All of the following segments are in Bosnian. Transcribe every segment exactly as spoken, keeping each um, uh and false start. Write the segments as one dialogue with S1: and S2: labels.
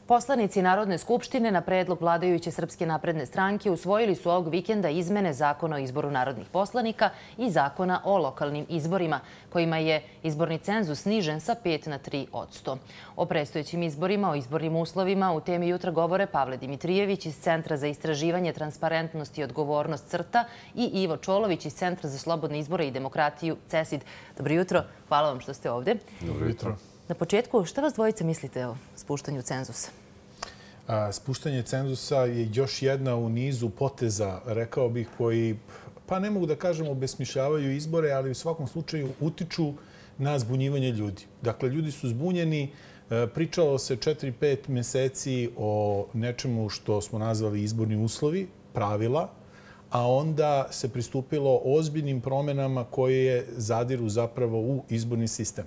S1: Poslanici Narodne skupštine na predlog vladajuće Srpske napredne stranke usvojili su ovog vikenda izmene Zakona o izboru narodnih poslanika i Zakona o lokalnim izborima, kojima je izborni cenzus snižen sa pet na tri posto. O predstojećim izborima, o izbornim uslovima u temi jutra govore Pavle Dimitrijević iz Centra za istraživanje, transparentnost i odgovornost CRTA i Ivo Čolović iz Centra za slobodne izbore i demokratiju CESID. Dobro jutro, hvala vam što ste ovde.
S2: Dobro jutro.
S1: Na početku, šta vas dvojica mislite o spuštanju cenzusa?
S2: Spuštanje cenzusa je još jedna u nizu poteza, rekao bih, koji, pa ne mogu da kažem, obesmišljavaju izbore, ali u svakom slučaju utiču na zbunjivanje ljudi. Dakle, ljudi su zbunjeni. Pričalo se četiri pet meseci o nečemu što smo nazvali izborni uslovi, pravila, a onda se pristupilo ozbiljnim promenama koje zadiru zapravo u izborni sistem.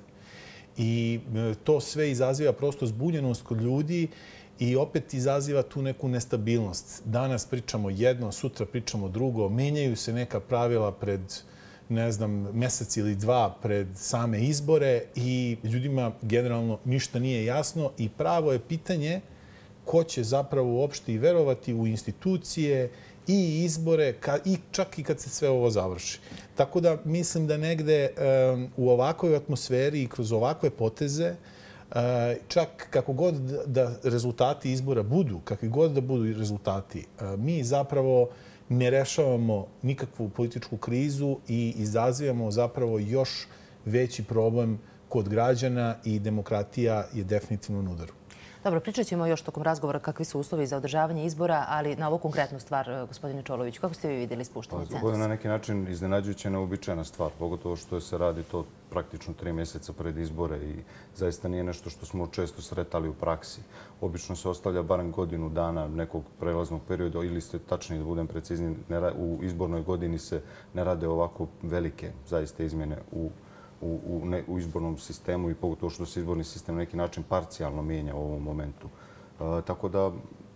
S2: I to sve izaziva prosto zbunjenost kod ljudi i opet izaziva tu neku nestabilnost. Danas pričamo jedno, sutra pričamo drugo, menjaju se neka pravila pred, ne znam, mesec ili dva pred same izbore i ljudima generalno ništa nije jasno i pravo je pitanje ko će zapravo uopšte i verovati u institucije i izbore, i čak i kad se sve ovo završi. Tako da mislim da negde u ovakvoj atmosferi i kroz ovakve poteze, čak kako god da rezultati izbora budu, kakvi god da budu rezultati, mi zapravo ne rešavamo nikakvu političku krizu i izazivamo zapravo još veći problem kod građana i demokratija je definitivno na udaru.
S1: Dobro, pričat ćemo još tokom razgovora kakvi su uslovi za održavanje izbora, ali na ovu konkretnu stvar, gospodine Čoloviću, kako ste vi vidjeli spuštanje cenzusa?
S3: Ovo je na neki način iznenađujuća neobičajna stvar, pogotovo što se radi to praktično tri mjeseca pred izbore i zaista nije nešto što smo često sretali u praksi. Obično se ostavlja barem godinu dana nekog prelaznog perioda ili ste tačnije, da budem precizni, u izbornoj godini se ne rade ovako velike zaista izmjene u U, u, ne, u izbornom sistemu i pogotovo što se izborni sistem na neki način parcijalno mijenja u ovom momentu. E, tako da,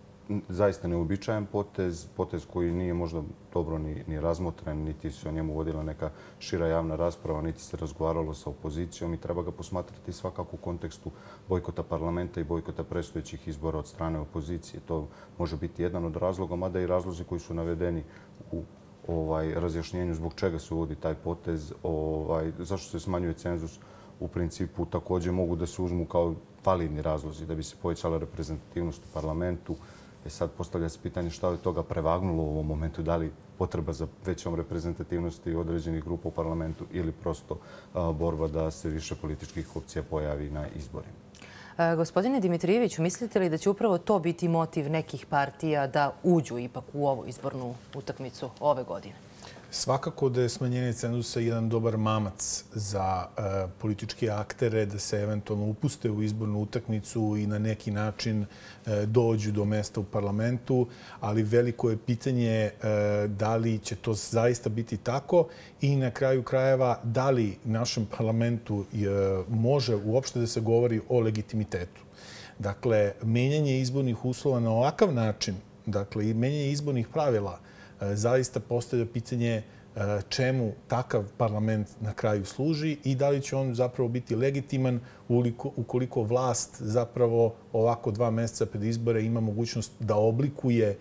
S3: zaista neobičajan potez, potez koji nije možda dobro ni, ni razmotren, niti se o njemu vodila neka šira javna rasprava, niti se razgovaralo sa opozicijom i treba ga posmatrati svakako u kontekstu bojkota parlamenta i bojkota predstojećih izbora od strane opozicije. To može biti jedan od razloga, mada i razlozi koji su navedeni u ovaj, razjašnjenju zbog čega se uvodi taj potez, ovaj, zašto se smanjuje cenzus, u principu također mogu da se uzmu kao validni razlozi da bi se povećala reprezentativnost u parlamentu. E sad postavlja se pitanje šta je toga prevagnulo u ovom momentu, da li potreba za većom reprezentativnosti određenih grupa u parlamentu ili prosto a, borba da se više političkih opcija pojavi na izborima.
S1: Gospodine Dimitrijeviću, mislite li da će upravo to biti motiv nekih partija da uđu ipak u ovu izbornu utakmicu ove godine?
S2: Svakako da je smanjenje cenzusa jedan dobar mamac za e, političke aktere da se eventualno upuste u izbornu utakmicu i na neki način e, dođu do mesta u parlamentu, ali veliko je pitanje e, da li će to zaista biti tako i na kraju krajeva da li našem parlamentu e, može uopšte da se govori o legitimitetu. Dakle, menjanje izbornih uslova na ovakav način, dakle, i menjanje izbornih pravila zaista postavlja pitanje čemu takav parlament na kraju služi i da li će on zapravo biti legitiman ukoliko vlast zapravo ovako dva mjeseca pred izbore ima mogućnost da oblikuje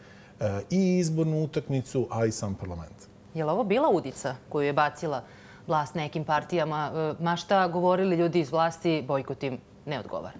S2: i izbornu utakmicu, a i sam parlament.
S1: Je li ovo bila udica koju je bacila vlast nekim partijama? Ma šta govorili ljudi iz vlasti, bojkot im ne odgovara?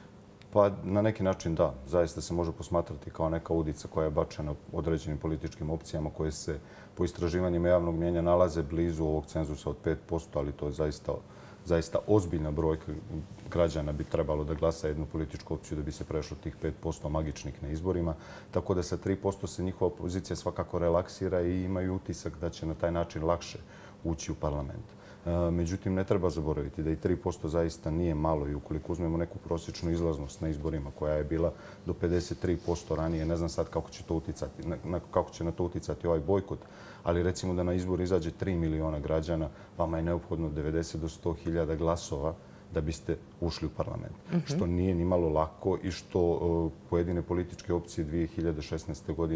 S3: Pa na neki način da. Zaista se može posmatrati kao neka udica koja je bačena određenim političkim opcijama koje se po istraživanjima javnog mnijenja nalaze blizu ovog cenzusa od pet posto, ali to je zaista, zaista ozbiljna brojka građana bi trebalo da glasa jednu političku opciju da bi se prešlo tih pet posto magičnih na izborima. Tako da sa tri posto se njihova pozicija svakako relaksira i imaju utisak da će na taj način lakše ući u parlament. Međutim, ne treba zaboraviti da i tri posto zaista nije malo i ukoliko uzmemo neku prosječnu izlaznost na izborima koja je bila do pedeset tri posto ranije, ne znam sad kako će, to uticati, kako će na to uticati ovaj bojkot, ali recimo da na izbor izađe tri miliona građana, vama je neophodno devedeset do sto hiljada glasova da biste ušli u parlament. Mm-hmm. Što nije ni malo lako i što uh, pojedine političke opcije dvije hiljade šesnaeste godine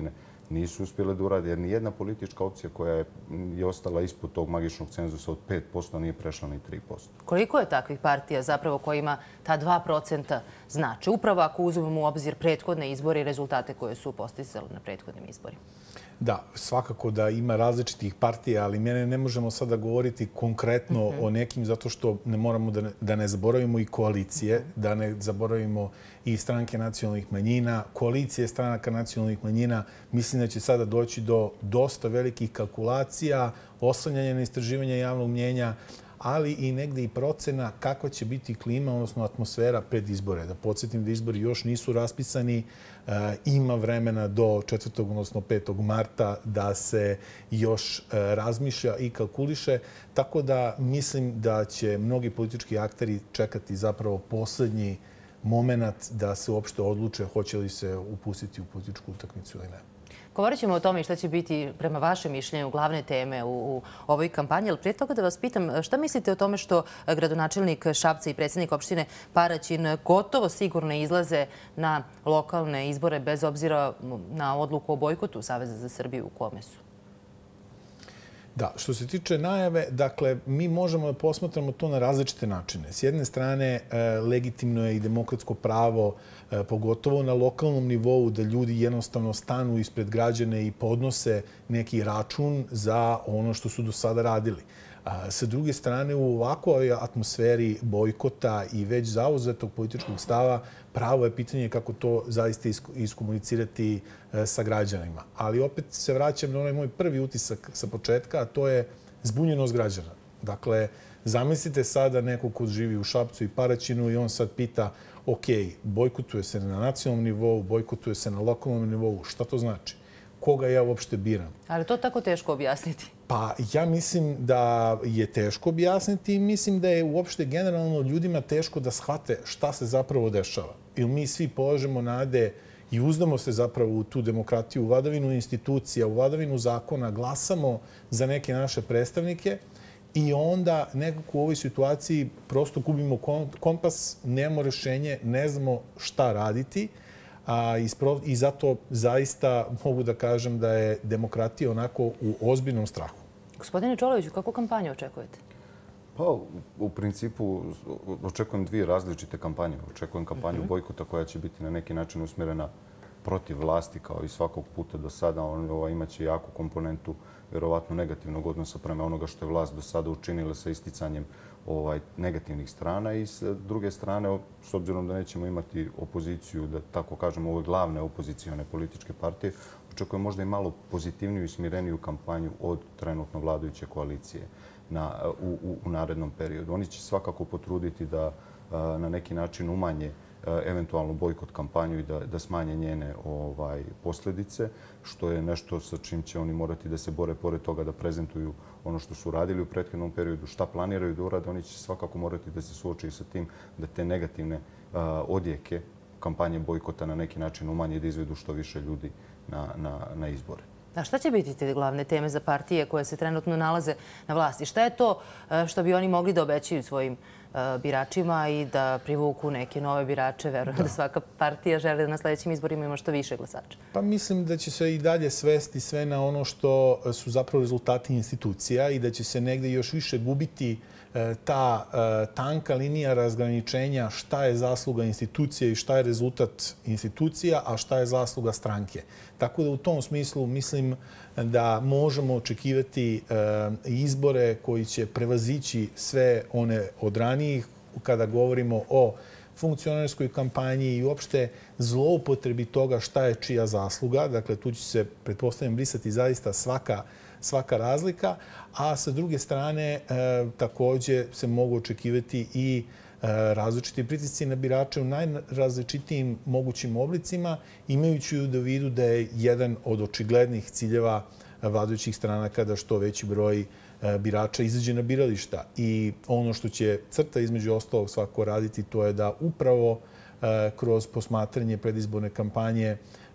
S3: nisu uspjele da urade, jer nijedna politička opcija koja je, je ostala ispod tog magičnog cenzusa od pet posto nije prešla ni tri posto.
S1: Koliko je takvih partija zapravo kojima ta dva procenta znači? Upravo ako uzmemo u obzir prethodne izbore i rezultate koje su postizali na prethodnim izborima.
S2: Da, svakako da ima različitih partija, ali mene ne možemo sada govoriti konkretno mm-hmm. o nekim, zato što ne moramo da ne, da ne zaboravimo i koalicije, mm-hmm. da ne zaboravimo i stranke nacionalnih manjina, koalicije stranaka nacionalnih manjina. Mislim da će sada doći do dosta velikih kalkulacija, oslanjanja na istraživanje javnog mnjenja, ali i negde i procena kakva će biti klima, odnosno atmosfera pred izbore. Da podsjetim da izbori još nisu raspisani, ima vremena do četvrtog odnosno petog marta da se još razmišlja i kalkuliše. Tako da mislim da će mnogi politički akteri čekati zapravo poslednji moment da se uopšte odluče hoće li se upustiti u političku utakmicu ili ne.
S1: Govorit ćemo o tome i šta će biti, prema vašem mišljenju, glavne teme u, u ovoj kampanji. Ali prije toga da vas pitam, šta mislite o tome što gradonačelnik Šapca i predsjednik opštine Paraćin gotovo sigurno izlaze na lokalne izbore bez obzira na odluku o bojkotu Saveza za Srbiju u kome su?
S2: Da, što se tiče najave, dakle, mi možemo da posmatramo to na različite načine. S jedne strane, legitimno je i demokratsko pravo, pogotovo na lokalnom nivou, da ljudi jednostavno stanu ispred građane i podnose neki račun za ono što su do sada radili. Sa druge strane, u ovakvoj atmosferi bojkota i već zauzetog političkog stava, pravo je pitanje kako to zaista iskomunicirati sa građanima. Ali opet se vraćam na onaj moj prvi utisak sa početka, a to je zbunjenost građana. Dakle, zamislite sada neko ko živi u Šapcu i Paraćinu i on sad pita, ok, bojkotuje se na nacionalnom nivou, bojkotuje se na lokalnom nivou, šta to znači? Koga ja uopšte biram?
S1: Ali to tako teško objasniti.
S2: Pa ja mislim da je teško objasniti i mislim da je uopšte generalno ljudima teško da shvate šta se zapravo dešava. Ili mi svi polažemo nade i uzdamo se zapravo u tu demokratiju, u vladavinu institucija, u vladavinu zakona, glasamo za neke naše predstavnike i onda nekako u ovoj situaciji prosto gubimo kompas, nemamo rešenje, ne znamo šta raditi. A i zato zaista mogu da kažem da je demokratija onako u ozbiljnom strahu.
S1: Gospodine Čoloviću, kakvu kampanju očekujete?
S3: Pa, u principu očekujem dvije različite kampanje. Očekujem kampanju bojkota koja će biti na neki način usmjerena protiv vlasti, kao i svakog puta do sada. On imaće jaku komponentu vjerovatno negativnog odnosa prema onoga što je vlast do sada učinila sa isticanjem ovaj, negativnih strana i s druge strane, s obzirom da nećemo imati opoziciju, da tako kažemo, ove glavne opozicione političke partije, očekujem možda i malo pozitivniju i smireniju kampanju od trenutno vladajuće koalicije na, u, u, u narednom periodu. Oni će svakako potruditi da a, na neki način umanje eventualno bojkot kampanju i da, da smanje njene ovaj, posljedice, što je nešto sa čim će oni morati da se bore pored toga da prezentuju ono što su radili u prethodnom periodu, šta planiraju da urade. Oni će svakako morati da se suočaju sa tim da te negativne uh, odjeke kampanje bojkota na neki način umanje i da izvedu što više ljudi na, na, na izbore.
S1: A šta će biti te glavne teme za partije koje se trenutno nalaze na vlasti? Šta je to što bi oni mogli da obećaju svojim biračima i da privuku neke nove birače? Verujem da svaka partija želi da na sljedećim izborima ima što više glasača.
S2: Pa mislim da će se i dalje svesti sve na ono što su zapravo rezultati institucija i da će se negde još više gubiti ta tanka linija razgraničenja šta je zasluga institucije i šta je rezultat institucija, a šta je zasluga stranke. Tako da u tom smislu mislim da možemo očekivati izbore koji će prevazići sve one od ranijih kada govorimo o funkcionarskoj kampanji i uopšte zloupotrebi toga šta je čija zasluga. Dakle, tu će se, pretpostavljam, brisati zaista svaka svaka razlika, a sa druge strane e, također se mogu očekivati i e, različiti pritisci na birače u najrazličitijim mogućim oblicima, imajući u vidu da je jedan od očiglednih ciljeva vladajućih stranaka da što veći broj e, birača izađe na birališta. I ono što će CRTA između ostalog svako raditi, to je da upravo e, kroz posmatranje predizborne kampanje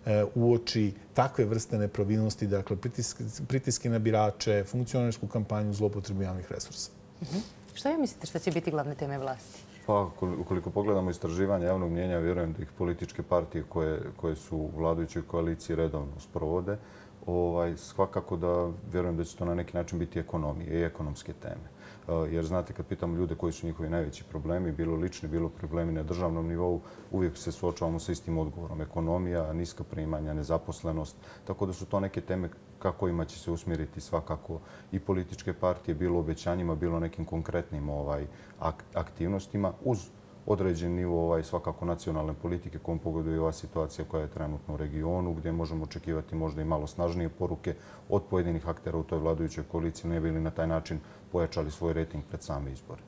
S2: uoči takve vrste nepravilnosti, dakle pritiske, pritiske na birače, funkcionarsku kampanju, zlopotrebu javnih resursa.
S1: Uh-huh. Šta vi mislite što će biti glavne teme vlasti?
S3: Pa, ukoliko pogledamo istraživanje javnog mnjenja, vjerujem da ih političke partije koje, koje su u vladajućoj koaliciji redovno sprovode, svakako da vjerujem da će to na neki način biti ekonomije i ekonomske teme. Jer znate, kad pitamo ljude koji su njihovi najveći problemi, bilo lični, bilo problemi na državnom nivou, uvijek se suočavamo sa istim odgovorom. Ekonomija, niska primanja, nezaposlenost. Tako da su to neke teme ka kojima će se usmjeriti svakako i političke partije, bilo obećanjima, bilo nekim konkretnim aktivnostima, uz određen nivo svakako nacionalne politike kojom pogoduje ova situacija koja je trenutno u regionu, gdje možemo očekivati možda i malo snažnije poruke od pojedinih aktera u toj vladajućoj koaliciji, ne bi li na taj način pojačali svoj rejting pred same izbore.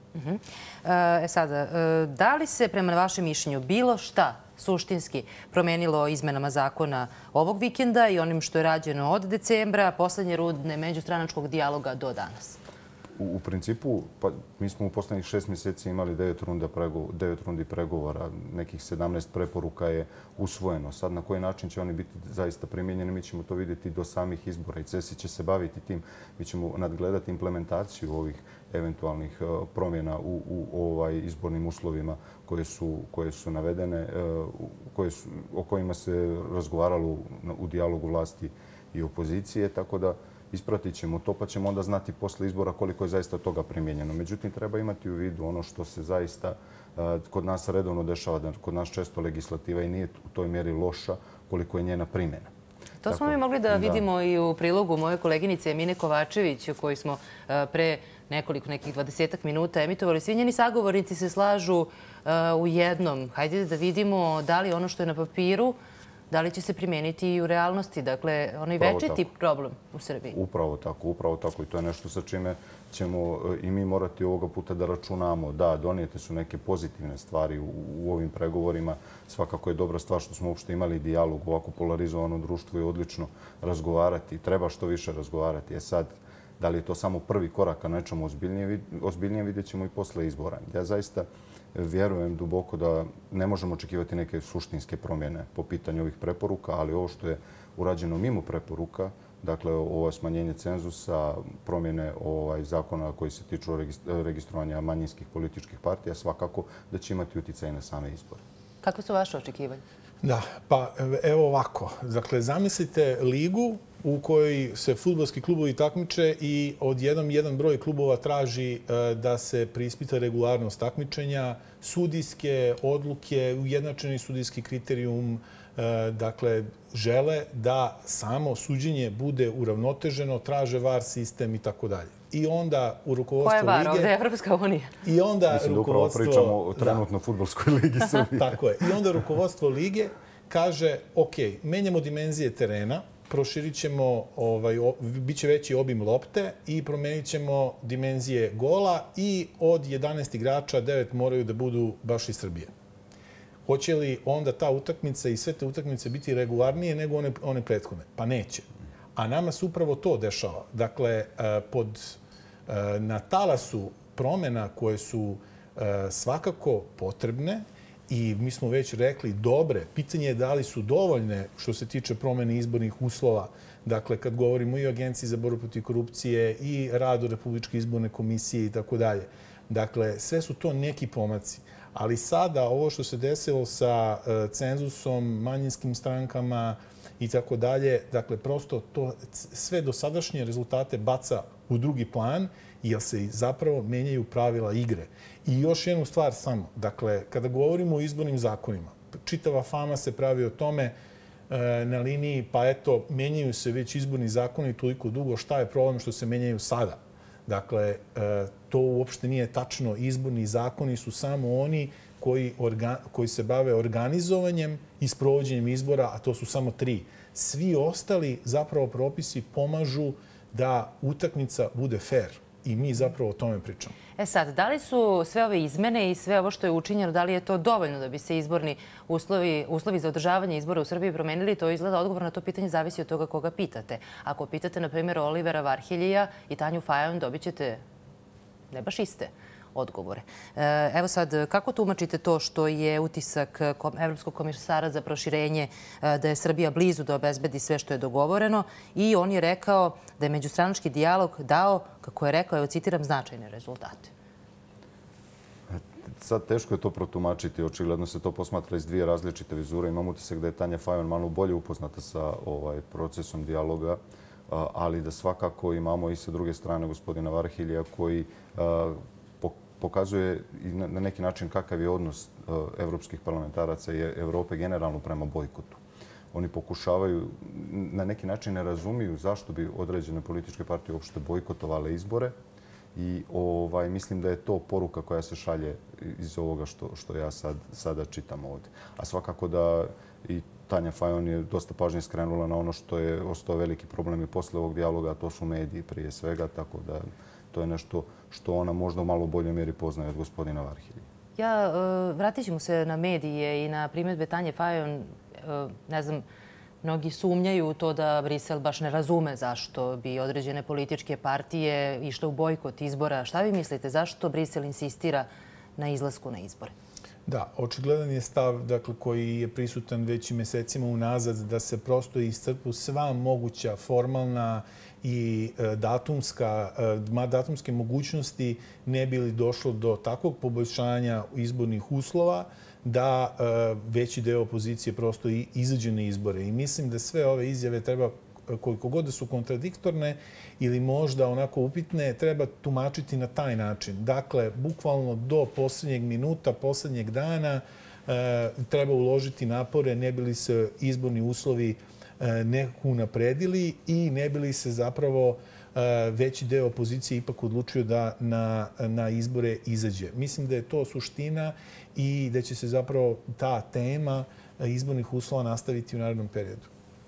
S1: E sada, da li se prema vašem mišljenju bilo šta suštinski promenilo izmenama zakona ovog vikenda i onim što je rađeno od decembra, poslednje runde međustranačkog dijaloga do danas?
S3: U principu, mi smo u poslednjih šest mjeseci imali devet rundi pregovora, nekih sedamnaest preporuka je usvojeno. Sad na koji način će oni biti zaista primijenjeni, mi ćemo to vidjeti do samih izbora i C E S I će se baviti tim. Mi ćemo nadgledati implementaciju ovih eventualnih promjena u izbornim uslovima koje su navedene, o kojima se razgovaralo u dijalogu vlasti i opozicije, tako da ispratit ćemo to, pa ćemo onda znati posle izbora koliko je zaista toga primijenjeno. Međutim, treba imati u vidu ono što se zaista kod nas redovno dešava, da kod nas često legislativa i nije u toj mjeri loša koliko je njena primjena.
S1: To smo mi mogli da vidimo i u prilogu moje koleginice Emine Kovačević, koji smo pre nekoliko, nekih dvadesetak minuta emitovali. Svi njeni sagovornici se slažu u jednom. Hajde da vidimo da li ono što je na papiru, da li će se primijeniti i u realnosti, dakle, onaj večiti problem u Srbiji?
S3: Upravo tako, upravo tako. I to je nešto sa čime ćemo i mi morati ovoga puta da računamo. Da, donijete su neke pozitivne stvari u ovim pregovorima. Svakako je dobra stvar što smo uopšte imali dijalog u ovako polarizovanom društvu i odlično razgovarati. Treba što više razgovarati. E sad, da li je to samo prvi korak ka nečemu ozbiljnije, vidjet ćemo i posle izbora. Ja zaista vjerujem duboko da ne možemo očekivati neke suštinske promjene po pitanju ovih preporuka, ali ovo što je urađeno mimo preporuka, dakle ovo smanjenje cenzusa, promjene zakona koji se tiču registrovanja manjinskih političkih partija, svakako da će imati utjecaj na same izbore.
S1: Kakve su vaše očekivanje?
S2: Da, pa evo ovako. Dakle, zamislite ligu u kojoj se fudbalski klubovi takmiče i odjednom jedan broj klubova traži da se preispita regularnost takmičenja, sudijske odluke, ujednačeni sudijski kriterijum, dakle, žele da samo suđenje bude uravnoteženo, traže V A R sistem i tako dalje. I onda u rukovodstvu lige...
S1: Koja je V A R? Ovdje je Evropska unija.
S2: I onda
S3: Mislim da upravo pričamo o trenutno fudbalskoj ligi Srbije.
S2: Tako je. I onda rukovodstvo lige kaže, ok, menjamo dimenzije terena, proširit ćemo, bit će veći obim lopte i promenit ćemo dimenzije gola i od jedanaest igrača devet moraju da budu baš iz Srbije. Hoće li onda ta utakmica i sve te utakmice biti regularnije nego one prethodne? Pa neće. A nama se upravo to dešava. Dakle, na talasu promjena koje su svakako potrebne i mi smo već rekli dobre, pitanje je da li su dovoljne što se tiče promjene izbornih uslova. Dakle, kad govorimo i o Agenciji za borbu protiv korupcije i radu Republičke izborne komisije i tako dalje. Dakle, sve su to neki pomaci. Ali sada ovo što se desilo sa cenzusom, manjinskim strankama i tako dalje, dakle, prosto to sve dosadašnje rezultate baca u drugi plan jer se zapravo menjaju pravila igre. I još jednu stvar samo. Dakle, kada govorimo o izbornim zakonima, čitava fama se pravi o tome na liniji, pa eto, menjaju se već izborni zakoni toliko dugo, šta je problem što se menjaju sada? Dakle, to uopšte nije tačno. Izborni zakoni su samo oni koji se bave organizovanjem i sprovođenjem izbora, a to su samo tri. Svi ostali zapravo propisi pomažu da utakmica bude fair. I mi zapravo o tome pričamo.
S1: E sad, da li su sve ove izmene i sve ovo što je učinjeno, da li je to dovoljno da bi se izborni uslovi, uslovi za održavanje izbora u Srbiji promenili? To izgleda odgovor na to pitanje zavisi od toga koga pitate. Ako pitate, na primjer, Olivera Varheljija i Tanju Fajon, dobit ćete ne baš iste odgovore. Evo sad, kako tumačite to što je utisak Evropskog komisara za proširenje da je Srbija blizu da obezbedi sve što je dogovoreno i on je rekao da je međustranački dijalog dao, kako je rekao, evo citiram, značajne rezultate?
S3: sad teško je to protumačiti. Očigledno se to posmatra iz dvije različite vizure. Imam utisak da je Tanja Fajon malo bolje upoznata sa ovaj, procesom dijaloga, ali da svakako imamo i sa druge strane gospodina Varhilija koji pokazuje i na neki način kakav je odnos evropskih parlamentaraca i Evrope generalno prema bojkotu. Oni pokušavaju, na neki način ne razumiju zašto bi određene političke partije uopšte bojkotovale izbore i ovaj, mislim da je to poruka koja se šalje iz ovoga što, što ja sad, sada čitam ovdje. A svakako da i Tanja Fajon je dosta pažnje skrenula na ono što je ostao veliki problem i posle ovog dijaloga, a to su mediji prije svega, tako da to je nešto što ona možda u malo boljoj mjeri poznaje od gospodina Varhilija.
S1: Ja, vratit ćemo se na medije i na primjedbe Tanje Fajon. Ne znam, mnogi sumnjaju u to da Brisel baš ne razume zašto bi određene političke partije išle u bojkot izbora. Šta vi mislite? Zašto Brisel insistira na izlasku na izbore?
S2: Da, očigledan je stav dakle, koji je prisutan već i mesecima unazad da se prosto iscrpu sva moguća formalna i datumska, datumske mogućnosti ne bi li došlo do takvog poboljšanja izbornih uslova da veći deo opozicije prosto izađe na izbore. I mislim da sve ove izjave treba, koliko god da su kontradiktorne ili možda onako upitne, treba tumačiti na taj način. Dakle, bukvalno do posljednjeg minuta, posljednjeg dana treba uložiti napore ne bi li se izborni uslovi nekako unapredili i ne bi li se zapravo veći deo opozicije ipak odlučio da na, na izbore izađe. Mislim da je to suština i da će se zapravo ta tema izbornih uslova nastaviti u narednom periodu.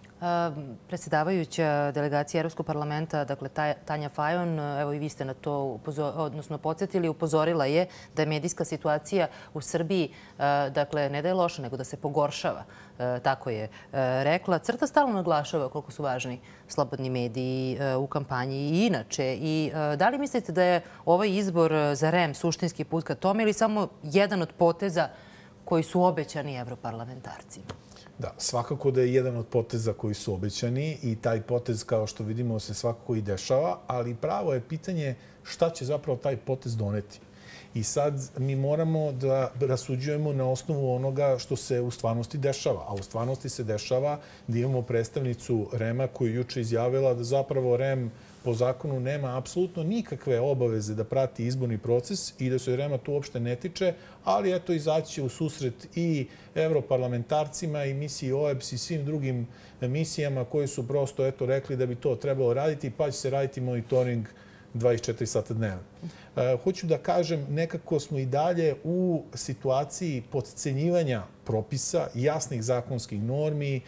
S1: Predsjedavajuća delegacija Evropskog parlamenta, dakle Tanja Fajon, evo i vi ste na to odnosno podsjetili, upozorila je da je medijska situacija u Srbiji, dakle, ne da je loša, nego da se pogoršava. Tako je rekla. Crta stalno naglašava koliko su važni slobodni mediji u kampanji i inače. I da li mislite da je ovaj izbor za R E M suštinski put ka tome ili samo jedan od poteza koji su obećani evroparlamentarcima?
S2: Da, svakako da je jedan od poteza koji su obećani i taj potez, kao što vidimo, se svakako i dešava, ali pravo je pitanje šta će zapravo taj potez doneti. I sad mi moramo da rasuđujemo na osnovu onoga što se u stvarnosti dešava. A u stvarnosti se dešava da imamo predstavnicu R E M-a koju je juče izjavila da zapravo R E M po zakonu nema apsolutno nikakve obaveze da prati izborni proces i da se R E M-a to uopšte ne tiče, ali eto izaći u susret i evroparlamentarcima i misiji O E B S i svim drugim misijama koji su prosto eto rekli da bi to trebalo raditi pa će se raditi monitoring dvadeset četiri sata dnevno. Hoću da kažem, nekako smo i dalje u situaciji podcenjivanja propisa, jasnih zakonskih normi,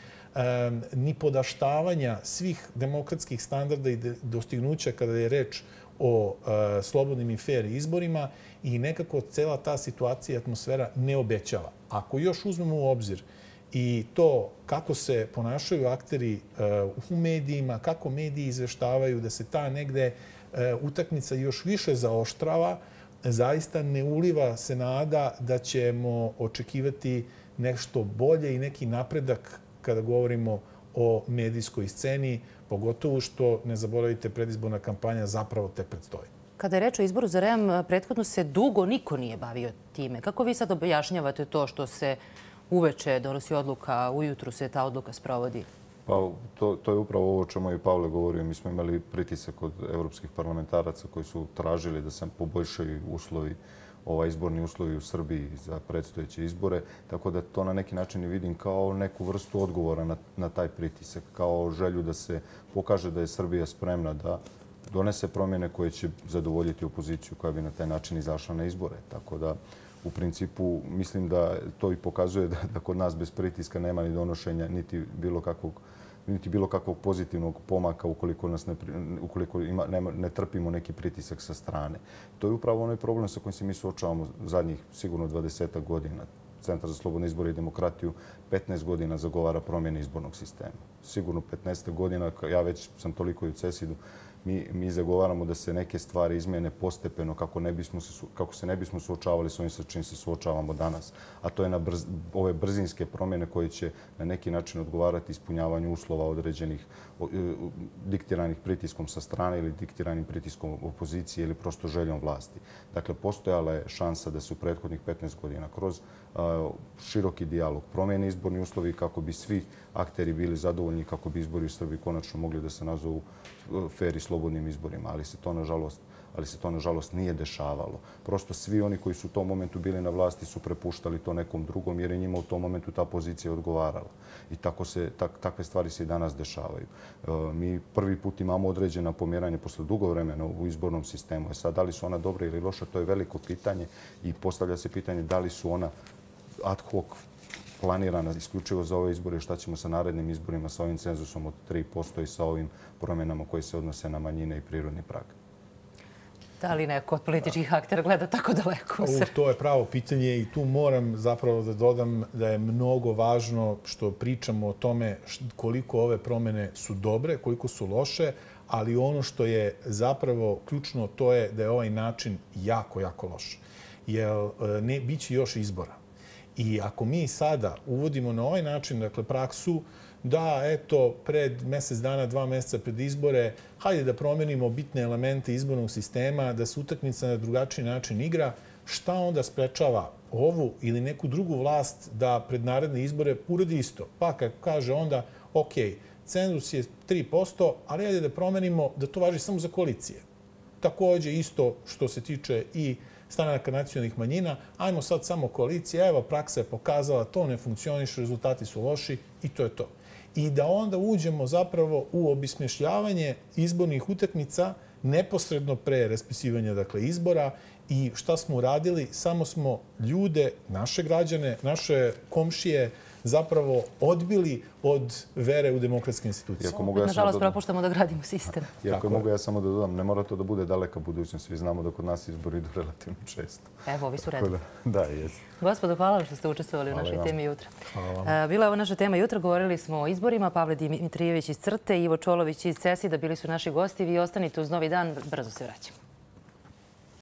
S2: ni podaštavanja svih demokratskih standarda i dostignuća kada je reč o slobodnim i fair izborima i nekako cela ta situacija i atmosfera ne obećava. Ako još uzmemo u obzir i to kako se ponašaju akteri u medijima, kako mediji izveštavaju da se ta negde utakmica još više zaoštrava, zaista ne uliva se nada da ćemo očekivati nešto bolje i neki napredak kada govorimo o medijskoj sceni, pogotovo što, ne zaboravite, predizborna kampanja zapravo tek predstoji.
S1: Kada je reč o izboru za R E M, prethodno se dugo niko nije bavio time. Kako vi sad objašnjavate to što se uveče donosi odluka, ujutru se ta odluka sprovodi?
S3: Pa to, to je upravo ovo o čemu je Pavle govorio. Mi smo imali pritisak od evropskih parlamentaraca koji su tražili da se poboljšaju uslovi, ovaj izborni uslovi u Srbiji za predstojeće izbore. Tako da to na neki način i vidim kao neku vrstu odgovora na, na taj pritisak, kao želju da se pokaže da je Srbija spremna da donese promjene koje će zadovoljiti opoziciju koja bi na taj način izašla na izbore. Tako da u principu mislim da to i pokazuje da, da kod nas bez pritiska nema ni donošenja niti bilo kakvog niti bilo kakvog pozitivnog pomaka ukoliko, nas ne, ukoliko ima, ne, ne trpimo neki pritisak sa strane. To je upravo onaj problem sa kojim se mi suočavamo zadnjih sigurno dvadesetak godina. Centar za slobodne izbore i demokratiju petnaest godina zagovara promjene izbornog sistema. Sigurno petnaest godina, ja već sam toliko i u CESID-u, Mi, mi zagovaramo da se neke stvari izmjene postepeno kako, ne bismo se, kako se ne bismo suočavali s ovim sa čim se suočavamo danas. A to je na brz, ove brzinske promjene koje će na neki način odgovarati ispunjavanju uslova određenih diktiranih pritiskom sa strane ili diktiranim pritiskom opozicije ili prosto željom vlasti. Dakle, postojala je šansa da se u prethodnih petnaest godina kroz uh, široki dijalog promijene izborni uslovi kako bi svi akteri bili zadovoljni, kako bi izbori u Srbiji konačno mogli da se nazovu fer i slobodnim izborima, ali se to nažalost ali se to nažalost nije dešavalo. Prosto svi oni koji su u tom momentu bili na vlasti su prepuštali to nekom drugom jer je njima u tom momentu ta pozicija odgovarala. I tako se, tak, takve stvari se i danas dešavaju. E, mi prvi put imamo određena pomjeranja posle dugo vremena u izbornom sistemu. E sad, da li su ona dobra ili loša, to je veliko pitanje i postavlja se pitanje da li su ona ad hoc planirana isključivo za ove izbore, šta ćemo sa narednim izborima, sa ovim cenzusom od tri posto i sa ovim promjenama koje se odnose na manjine i prirodni prag.
S1: Da li neko od političkih aktera gleda tako daleko?
S2: To je pravo pitanje i tu moram zapravo da dodam da je mnogo važno što pričamo o tome koliko ove promjene su dobre, koliko su loše, ali ono što je zapravo ključno to je da je ovaj način jako, jako loš. Jer ne, bit će još izbora. I ako mi sada uvodimo na ovaj način, dakle, praksu da, eto, pred mjesec dana, dva mjeseca pred izbore, hajde da promenimo bitne elemente izbornog sistema, da se utakmica na drugačiji način igra, šta onda sprečava ovu ili neku drugu vlast da pred naredne izbore uradi isto? Pa kad kaže onda, ok, cenzus je tri posto, ali hajde da promenimo da to važi samo za koalicije. Također isto što se tiče i stranaka nacionalnih manjina, ajmo sad samo koalicije, evo praksa je pokazala, to ne funkcioniše, rezultati su loši i to je to. I da onda uđemo zapravo u obesmišljavanje izbornih utakmica neposredno pre raspisivanja, dakle, izbora. I šta smo uradili? Samo smo ljude, naše građane, naše komšije zapravo odbili od vere u demokratske institucije.
S1: Ja nažalost, propuštamo da gradimo sistem.
S3: Iako mogu ja samo da dodam, ne mora to da bude daleka budućnost. Svi znamo da kod nas izbori idu relativno često.
S1: Evo, ovi su redni.
S3: Da, jesu.
S1: Gospodo, hvala vam što ste učestvovali u našoj temi jutra. Bila je ovo naša tema jutra. Govorili smo o izborima. Pavle Dimitrijević iz CRTE, Ivo Čolović iz CESID-a bili su naši gosti. Vi ostanite uz Novi dan. Brzo se vraćamo.